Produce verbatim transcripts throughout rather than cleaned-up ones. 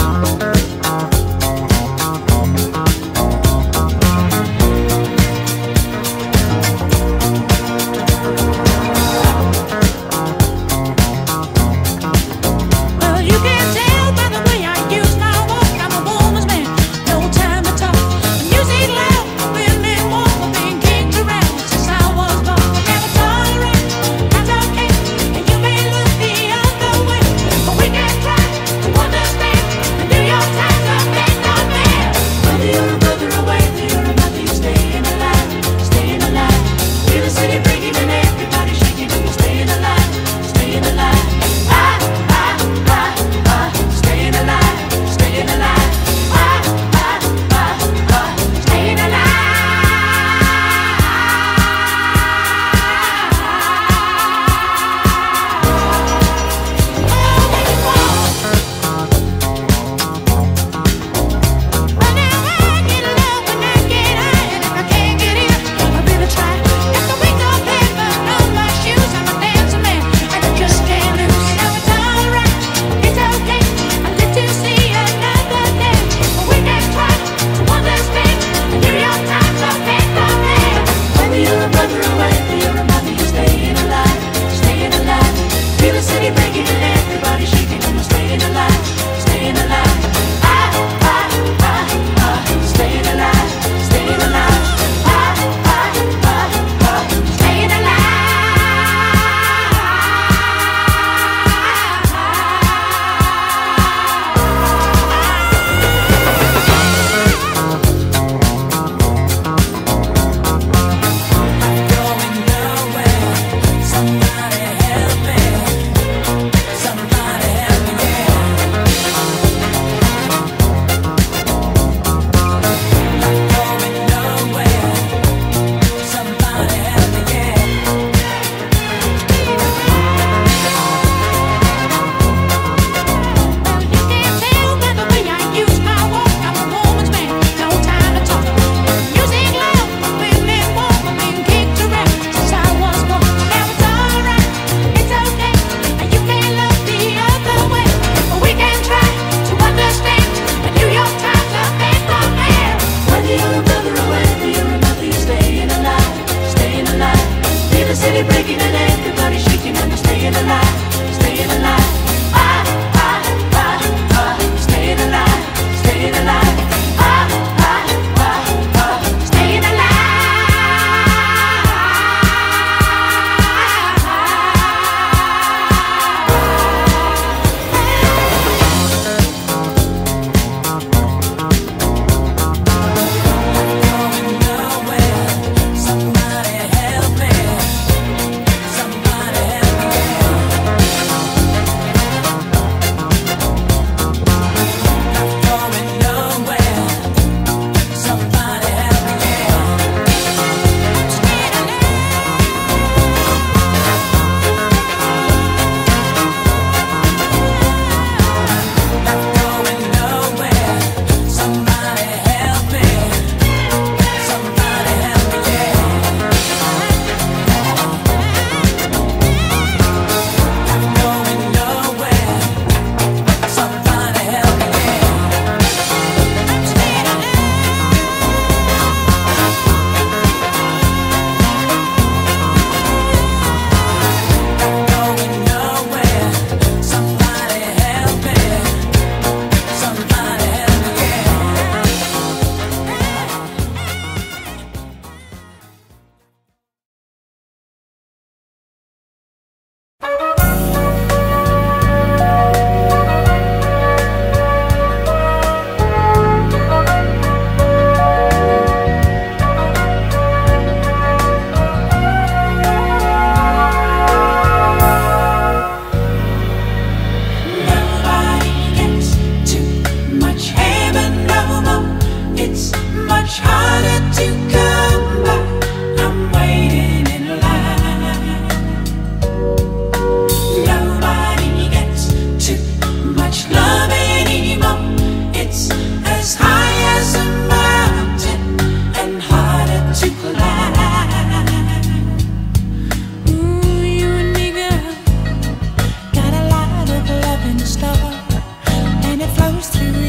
through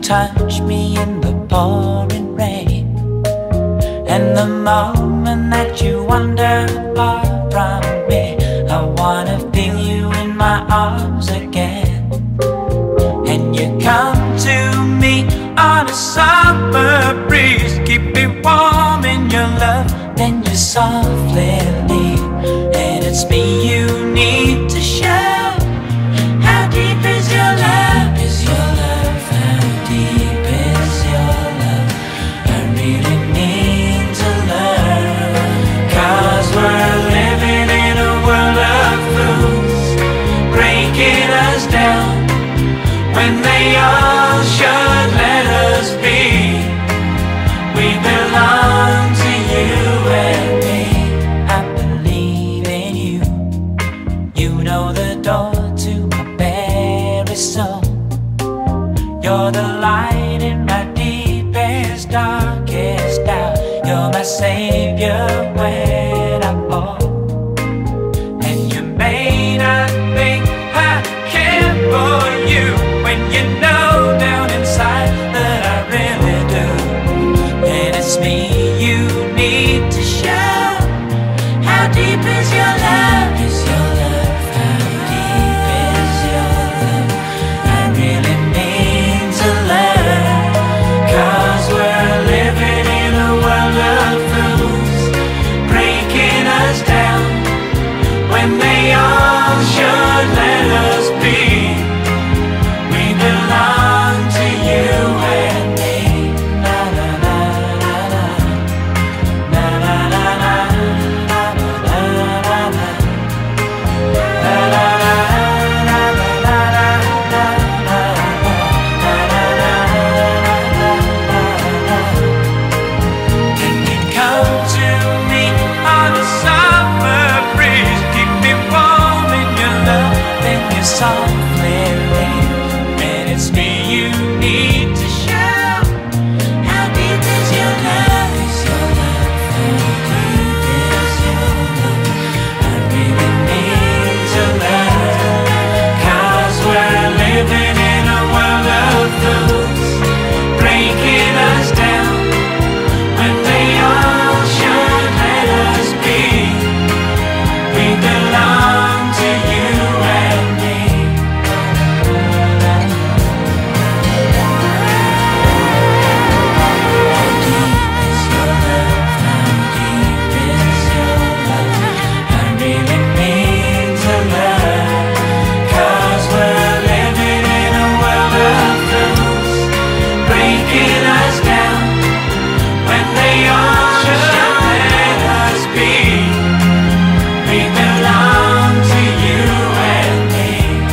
touch me in the pouring rain, and the moment that you wander far from me, I wanna feel you in my arms again. And you come to me on a summer breeze, keep me warm in your love, then you softly leave. And it's me you need to show. How deep is your love? Is your love? How deep is your love? I really need to learn. Cause we're living in a world of fools, breaking us down when they all should let us be. We belong to you and me. I believe in you. You know the door to my very soul. You're the light in my deepest, darkest doubt. You're my savior when I fall. And you may not think I care for you, when you know down inside that I really do. And it's me you need to show. How deep is your love? Is your love? How deep is your love? I really need to learn. Cause we're living in a world of fools, breaking us down when they all should let us be. We belong to you and me. Na na na na na. Na na na na. Na na na na. Na na na na na na. Can you come to me on a summer breeze, keep me warm in your love, then you softly leave. And it's me you need to show. How deep is your love? Is your love? How deep is your love? I really need to learn. Cause we're living in a world of fools, breaking us down when they all should let us be. We belong to you and me. How deep is your love? How deep is your love? I really need to learn. Cause we're living in a world of fools, breaking us down when they all should let us be. We belong to you and me.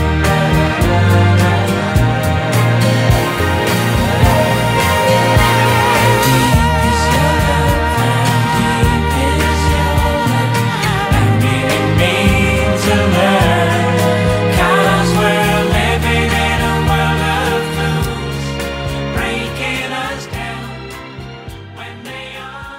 How deep is your love? How deep is your love? I really need to learn. Cause we're living in a world of fools, breaking us down when they all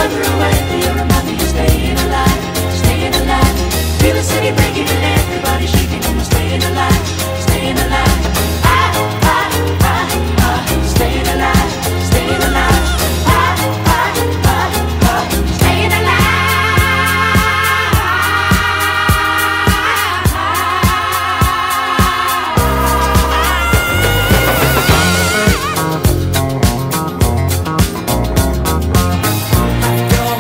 further away, but you remind me of staying alive, staying alive. Feel the city breaking and everybody shaking and we're staying alive, staying alive. I, I, I, I, staying alive, staying alive. I, I, I, I, staying alive. After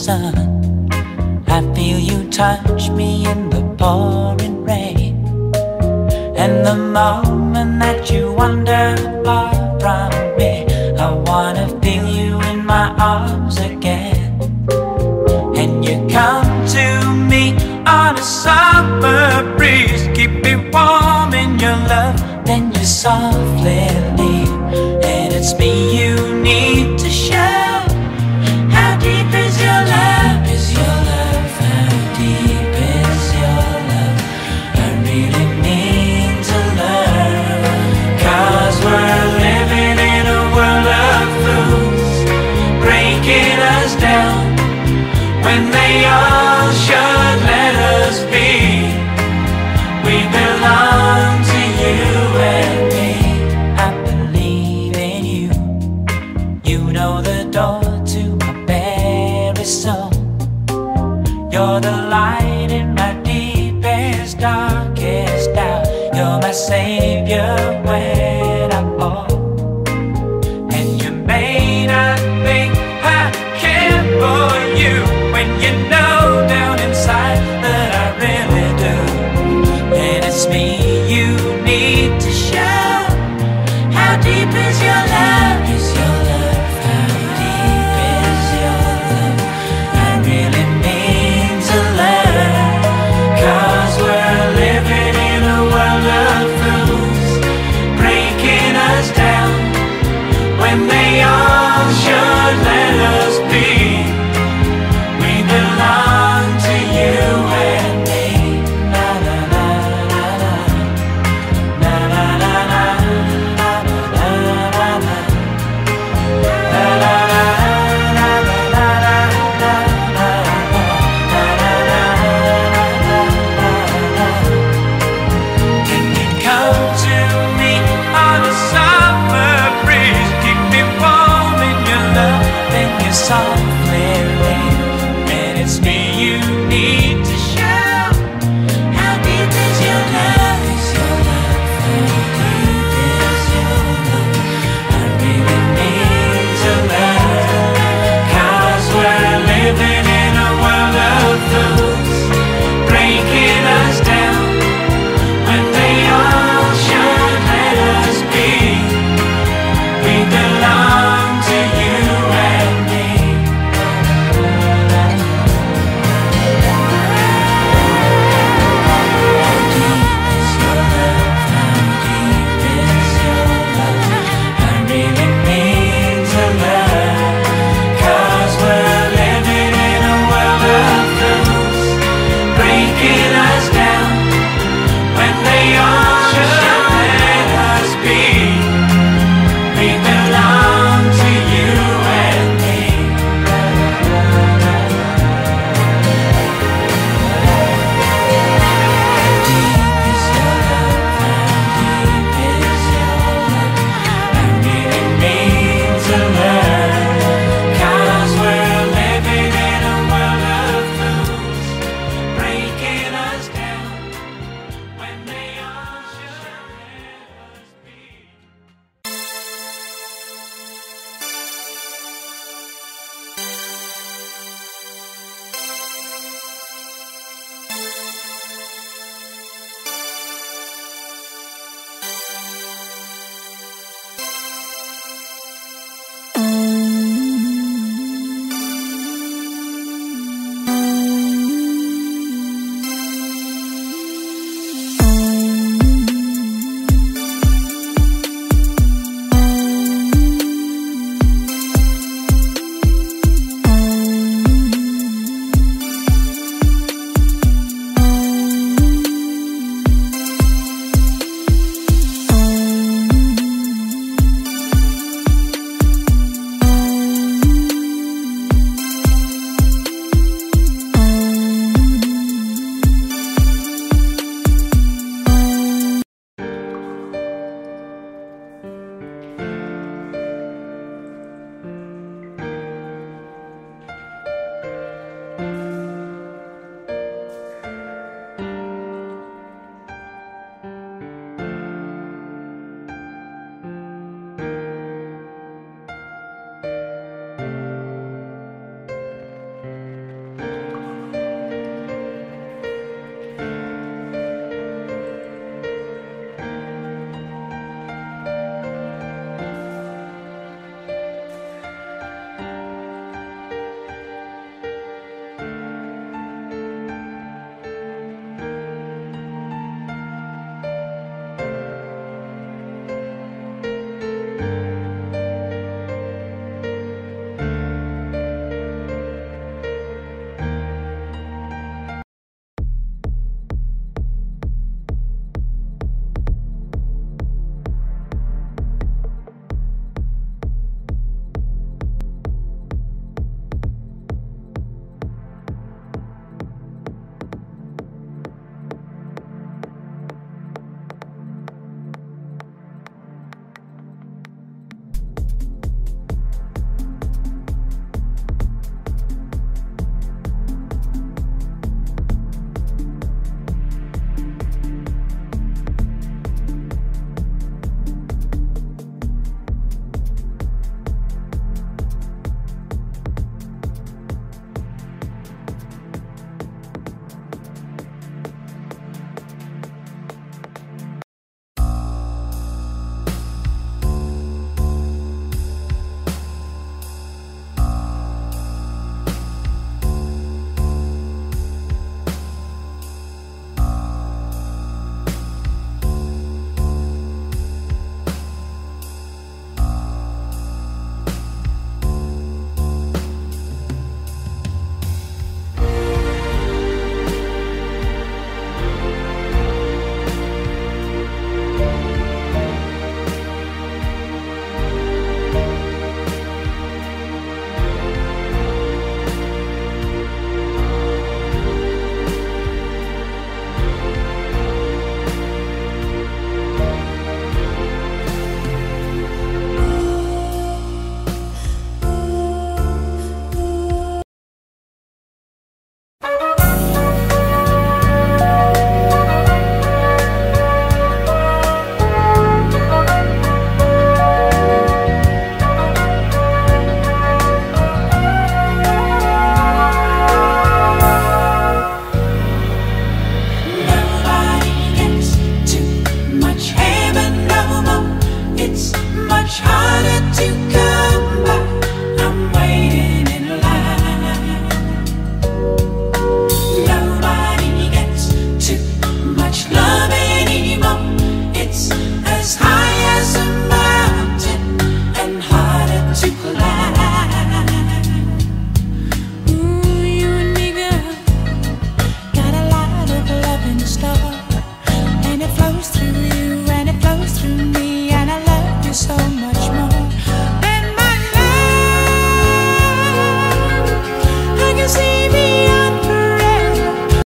sun. I feel you touch me in the pouring rain. And the moment that you wander far from me, I wanna feel you in my arms again. And you come to me on a summer breeze, keep me warm in your love, then you softly leave. And it's me you need to show. How deep is your love? Is your love? How deep is your love? I really need to learn. Cause we're living in a world of fools, breaking us down when they all shut